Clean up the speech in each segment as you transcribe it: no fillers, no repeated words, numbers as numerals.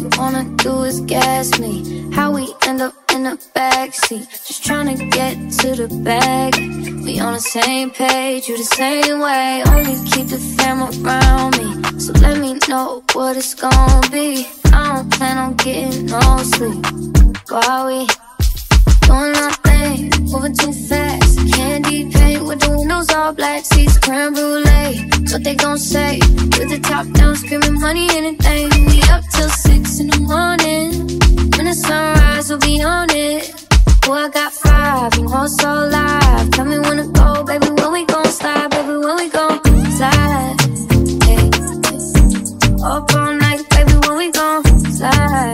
wanna do is gas me. How we end up in the backseat, just tryna get to the bag. We on the same page, you the same way. Only keep the fam around me, so let me know what it's gon' be. I don't plan on getting no sleep while we doing our thing, moving too fast. Candy paint with the windows all black, seats creme brulee. What they gon' say? With the top down, screaming money, anything. We up till 6 in the morning. When the sunrise, we'll be on it. Oh, I got 5, you know it's so live. Tell me when to go, baby, when we gon' slide. Baby, when we gon' slide. Hey, up all night, baby, when we gon' slide.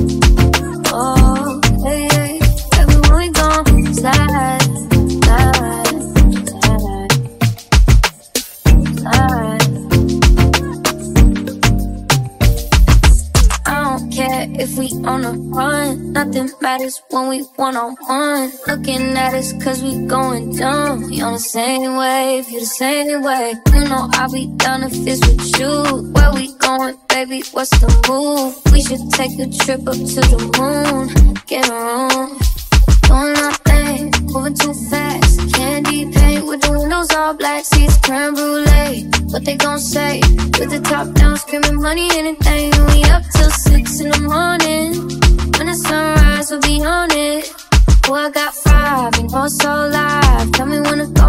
Oh, hey, hey, baby, when we gon' slide. If we on a run, nothing matters when we one-on-one. Looking at us cause we going dumb. We on the same wave, you the same way. You know I'll be down if it's with you. Where we going, baby, what's the move? We should take a trip up to the moon. Get a room, doing our thing, moving too fast. Candy paint with the windows all black, seats creme brulee. What they gon' say? With the top down, screaming money, anything. We up till 6 in the morning. When the sunrise, we'll be on it. Oh, I got 5, you know it's so live. Tell me when to